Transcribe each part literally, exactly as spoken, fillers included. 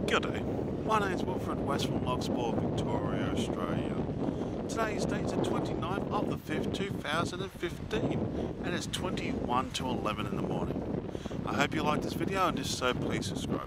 Good day. My name is Wilfred, West from Locksport, Victoria, Australia. Today's date is the twenty-ninth of the fifth, two thousand fifteen, and it's twenty-one to eleven in the morning. I hope you like this video, and if so, please subscribe.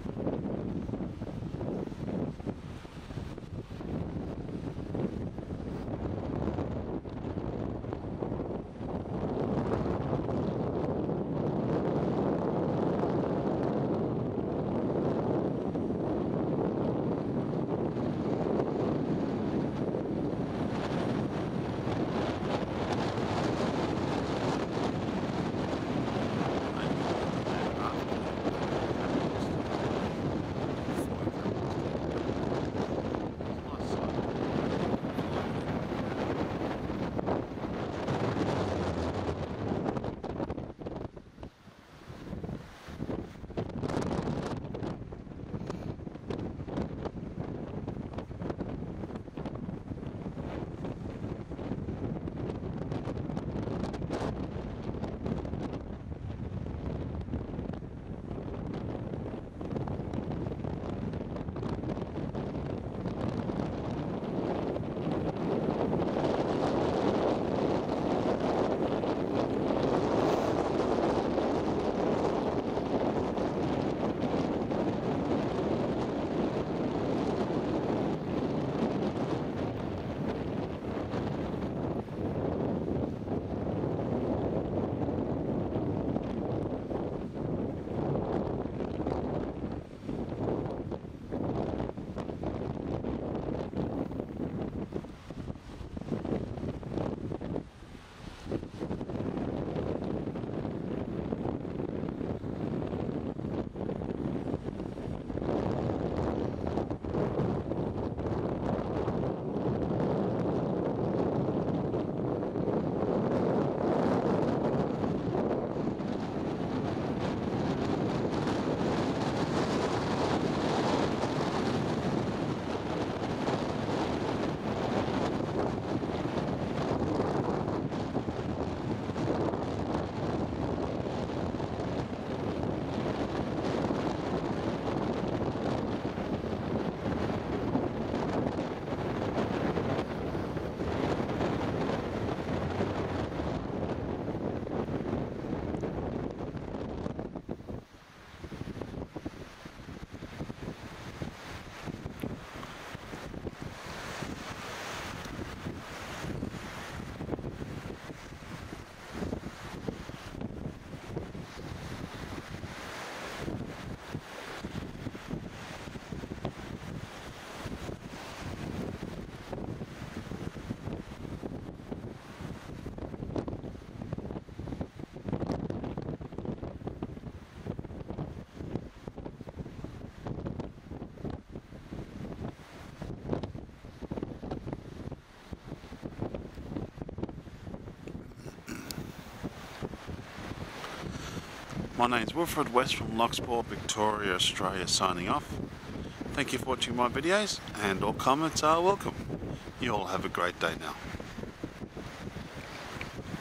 My name is Wilfred, West from Locksport, Victoria, Australia, signing off. Thank you for watching my videos, and all comments are welcome. You all have a great day now.